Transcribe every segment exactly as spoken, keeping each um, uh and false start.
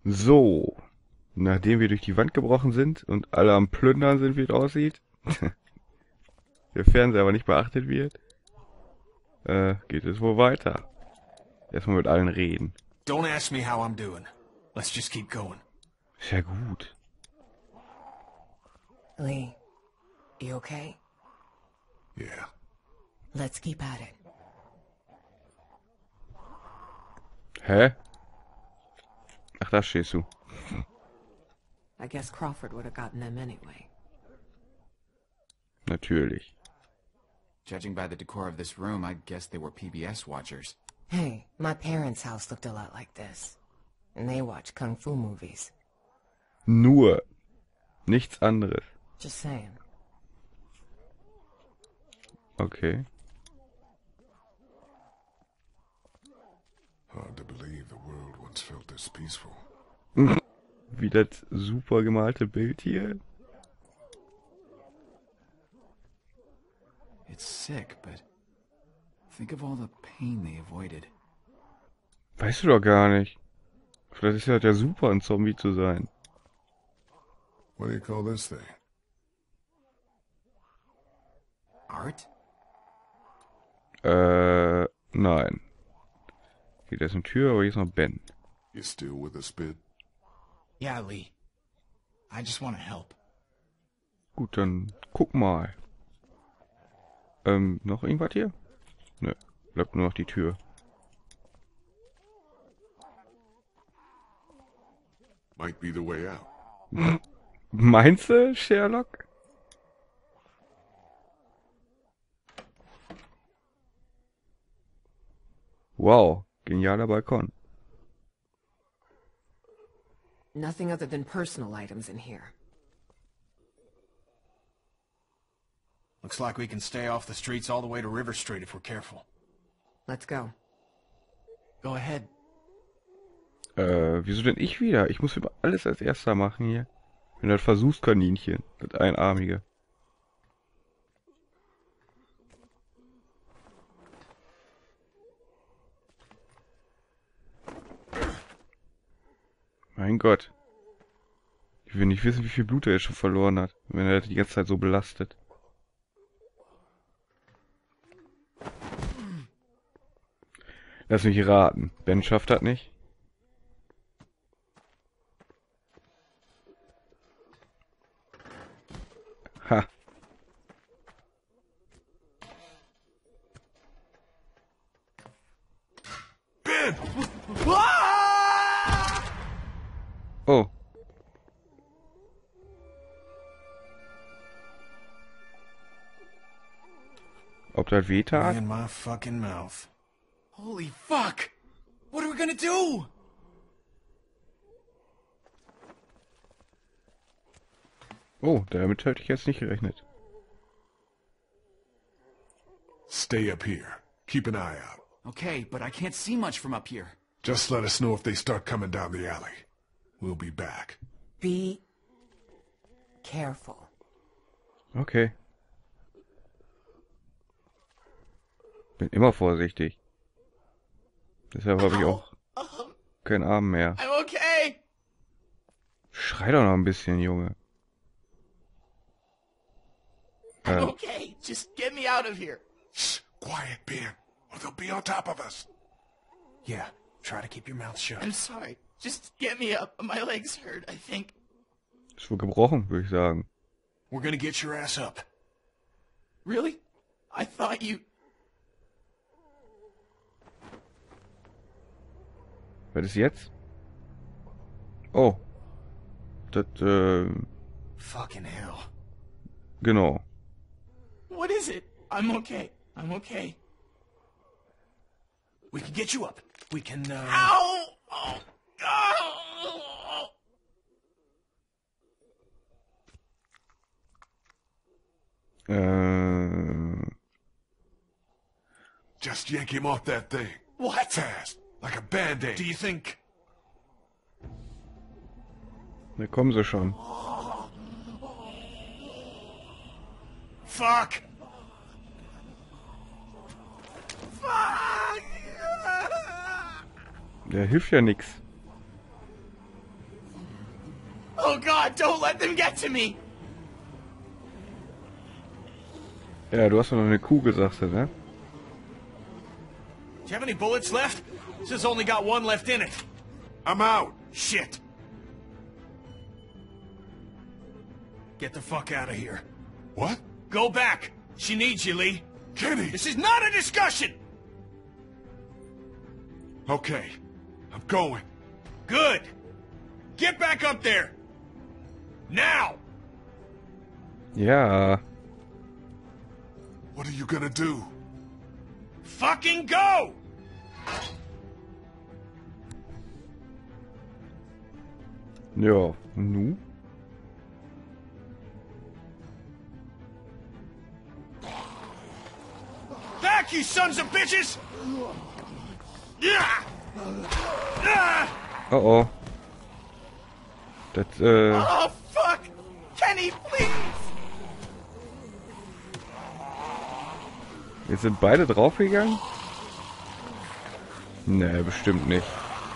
So, nachdem wir durch die Wand gebrochen sind und alle am Plündern sind, wie es aussieht, der Fernseher aber nicht beachtet wird, äh, geht es wohl weiter. Erstmal mit allen reden. Don't ask me how I'm doing. Let's just keep going. Ist ja gut. Lee, you okay? Yeah. Let's keep at it. Hä? Ach, da stehst du. I guess Crawford would have gotten them anyway. Natürlich. Judging by the decor of this room, I guess they were P B S watchers. Hey, my parents' house looked a lot like this. And they watch kung fu movies. Nur. Nichts anderes. Just saying. Okay. Hard to believe the world once felt this peaceful. Wie das super gemalte Bild hier. It's sick, but think of all the pain they avoided. Weißt du doch gar nicht. Vielleicht ist ja der super, ein Zombie zu sein. What do you call this thing? Art? Äh, nein. Hier, da ist eine Tür, aber hier ist noch Ben. You still with us, Spit? Yeah, Lee. I just want to help. Gut, dann guck mal. Ähm, noch irgendwas hier? Nö, bleibt nur noch die Tür. Might be the way out. Meinst du, Sherlock? Wow, genialer Balkon. Nothing other than personal items in here. Looks like we can stay off the streets all the way to River Street if we're careful. Let's go. Go ahead. Äh, wieso denn ich wieder? Ich muss immer alles als erster machen hier. Ich bin das Versuchskaninchen, das Einarmige. Mein Gott. Ich will nicht wissen, wie viel Blut er jetzt schon verloren hat, wenn er die ganze Zeit so belastet. Lass mich raten. Ben schafft das nicht. Ha. Ben! Oh. Ob das weh tat? In my fucking mouth. Holy fuck! What are we gonna do? Oh, damit hätte ich jetzt nicht gerechnet. Stay up here. Keep an eye out. Okay, but I can't see much from up here. Just let us know if they start coming down the alley. We'll be back. Be careful. Okay. Bin immer vorsichtig. Deshalb habe ich auch keinen Arm mehr. I'm okay! Schrei doch noch ein bisschen, Junge. I'm Äh, okay. Just get me out of here. Shh, quiet, Ben, or they'll be on top of us. Yeah, try to keep your mouth shut. I'm sorry. Just get me up. My legs hurt, I think. ist wohl gebrochen, würde ich sagen. We're gonna get your ass up. Really? I thought you... Was ist jetzt? Oh. Das, äh, Fucking hell. genau. What is it? I'm okay. I'm okay. We can get you up. We can, uh... Ow! Oh, oh. Äh, Just yank him off that thing. What? Fast, like a band-aid. Do you think... da kommen sie schon. Fuck! Fuck! Der hilft ja nix. Oh God, don't let them get to me! Ja, du hast doch noch eine Kugel, sagst du, ne? Do you have any bullets left? This has only got one left in it. I'm out. Shit. Get the fuck out of here. What? Go back. She needs you, Lee. Kenny! This is not a discussion! Okay. I'm going. Good. Get back up there. Now! Ja. What are you gonna do? Fucking go! Ja, nu? Back, you sons of bitches! Yeah! Ah! Oh oh. Das, äh... Oh, fuck! Kenny, please! Jetzt sind beide draufgegangen? Nee, bestimmt nicht.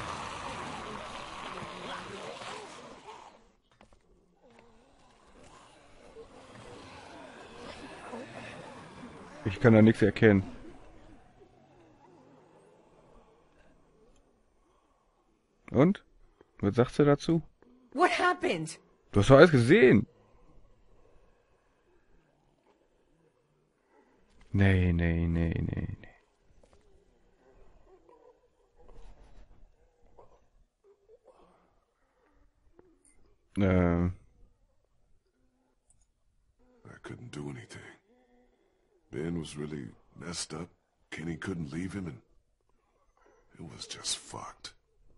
Ich kann da nichts erkennen. Und? Was sagst du dazu? What happened? Du hast doch alles gesehen. Nee, nee, nee, nee, nee. Ähm. I couldn't do anything. Ben was really messed up. Kenny couldn't leave him, and it was just fucked.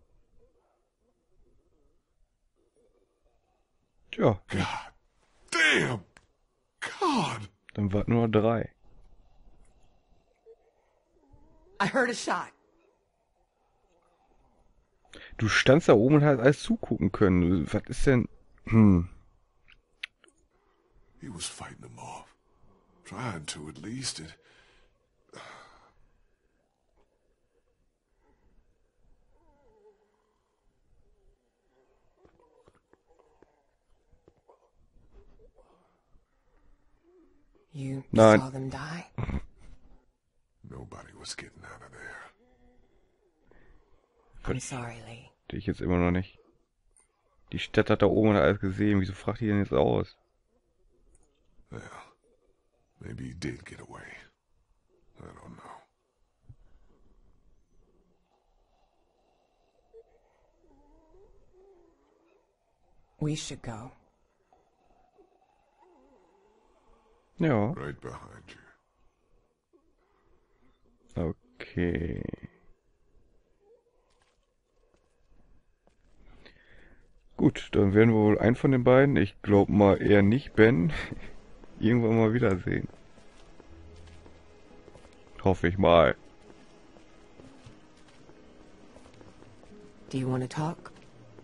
Tja, God damn! God! dann warten nur drei. I heard a shot. Du standst da oben und hast alles zugucken können. Was ist denn... Hm. He was fighting them off. Trying to, at least. It... You No. saw them die? Nobody was getting out of there. I'm sorry, Lee. Verstehe ich jetzt immer noch nicht. Die Stadt hat da oben alles gesehen. Wieso fragt die denn jetzt aus? Well, maybe he did get away. I don't know. We should go. Ja, Right behind you. okay. Gut, dann werden wir wohl einen von den beiden, ich glaube mal eher nicht Ben, irgendwann mal wiedersehen. Hoffe ich mal. Do you want to talk?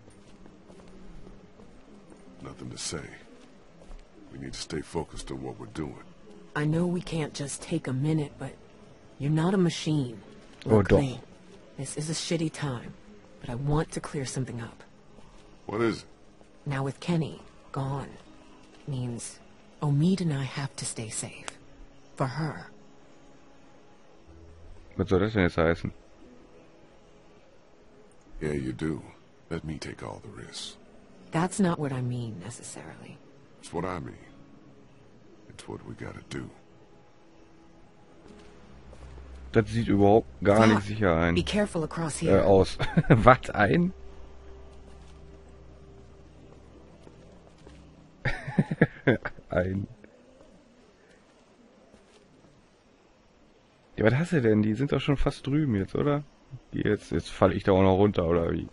Nothing to say. We need to stay focused on what we're doing. I know we can't just take a minute, but you're not a machine. Oh, Look, doch. Lee, this is a shitty time, but I want to clear something up. What is it? Now with Kenny gone, means Omid and I have to stay safe. For her. Was soll das denn jetzt heißen? Yeah, you do. Let me take all the risks. That's not what I mean, necessarily. It's what I mean. It's what we gotta do. Das sieht überhaupt gar Fuck. nicht sicher ein. Be careful across Äh, here. aus. Was, ein? ein. Ja, was hast du denn? Die sind doch schon fast drüben jetzt, oder? Jetzt, jetzt falle ich da auch noch runter, oder wie?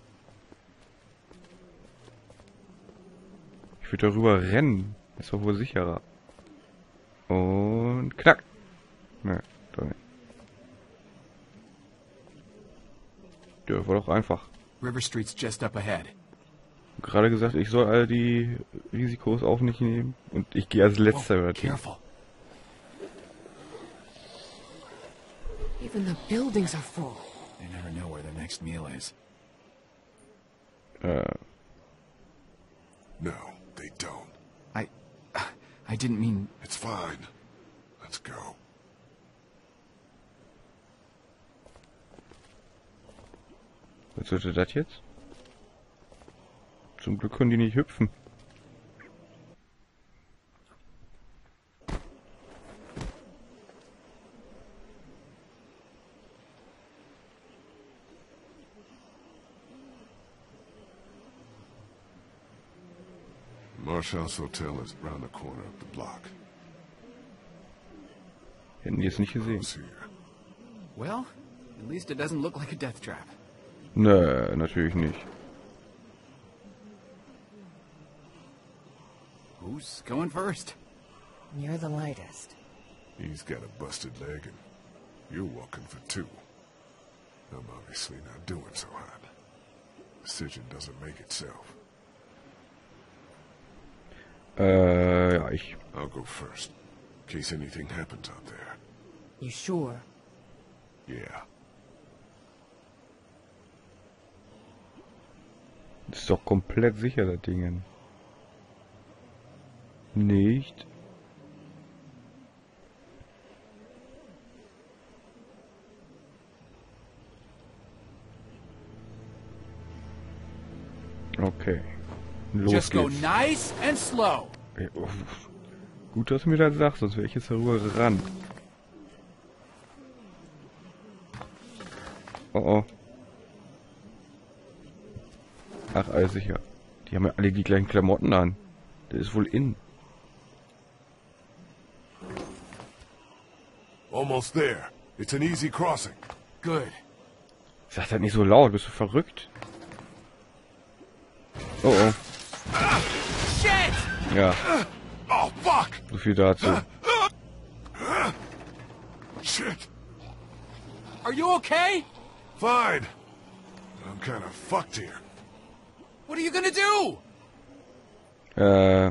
Ich würde darüber rennen. Ist doch wohl sicherer. Und knack. Ne, doch nicht. Ja, war doch einfach. River Street's just up ahead. Gerade gesagt, ich soll all die Risikos auf mich nehmen. Und ich gehe als letzter über Whoa, das Team. careful. Even the buildings are full. They never know where their next meal is. Äh. No, they don't. I... I didn't mean... It's fine. Let's go. Was sollte das jetzt? Zum Glück können die nicht hüpfen. Marshall's Hotel is round the corner of the block. Hätten die jetzt nicht gesehen. Who's here? Well, at least it doesn't look like a death trap. Nö, natürlich nicht. Who's going first? You're the lightest. He's got a busted leg and you're walking for two. I'm obviously not doing so hot. Decision doesn't make itself. Äh, ja, ich. I'll go first, in case anything happens out there. You sure? Yeah. Ist doch komplett sicher, das Ding. Nicht. Okay. Los Just go geht's. nice and slow. Ja, oh, gut, dass du mir das sagst, sonst wäre ich jetzt darüber gerannt. Oh oh. Ach, alles sicher. Die haben ja alle die gleichen Klamotten an. Das ist wohl in. Almost there. It's an easy crossing. Good. Sag das nicht so laut, bist du verrückt? Oh oh. Shit! Ja, Oh, fuck! so viel dazu. Shit! Are you okay? Fine. I'm kind of fucked here. What are you gonna do? Äh,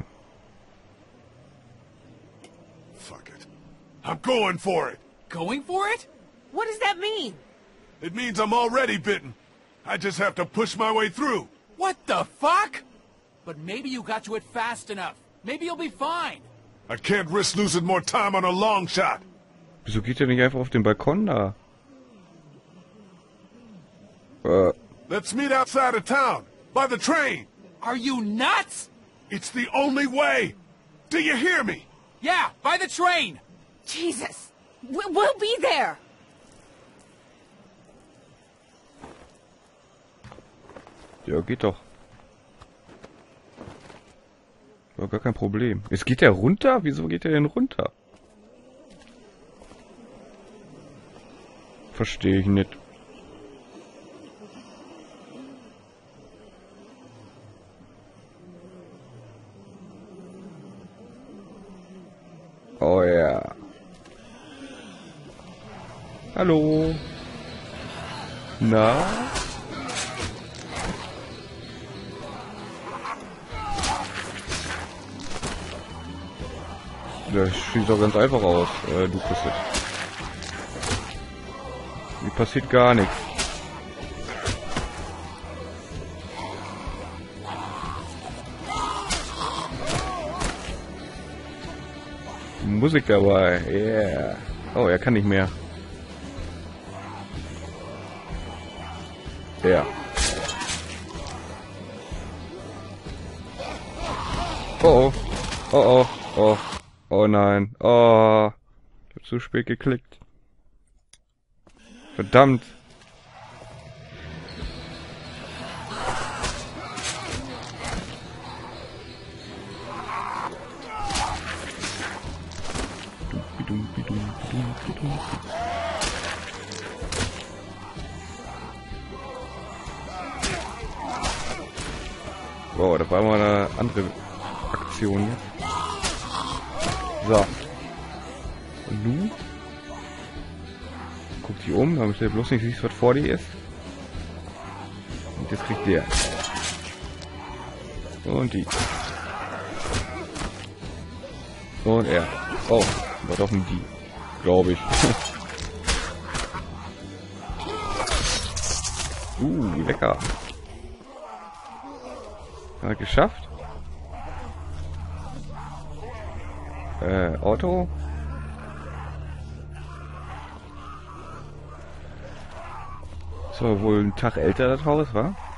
Fuck it. I'm going for it. Going for it? What does that mean? It means I'm already bitten. I just have to push my way through. What the fuck? But maybe you got to it fast enough. Maybe you'll be fine. I can't risk losing more time on a long shot. wieso geht der nicht einfach auf den Balkon da? Äh, Let's meet outside of town, by the train. Are you nuts? It's the only way. Do you hear me? Yeah, by the train. Jesus! We- we'll be there! ja, geht doch. Ja, gar kein Problem. Jetzt geht der runter? Wieso geht der denn runter? Verstehe ich nicht. Oh ja. Hallo. Na? Das schießt doch ganz einfach aus. Äh, du kriegst es. Mir passiert gar nichts. Musik dabei. Yeah. Oh, er kann nicht mehr. Ja. Oh oh. Oh oh. Oh. Oh nein. Oh. Ich hab zu spät geklickt. Verdammt. Wow, das war mal eine andere Aktion jetzt. So. Und du? Guck dich um, damit du bloß nicht siehst, was vor dir ist. Und jetzt kriegt der. Und die. Und er. Oh, war doch ein die. Glaube ich. uh, lecker. Hat er geschafft? Äh, Auto? So, wohl ein Tag älter das Haus, wa?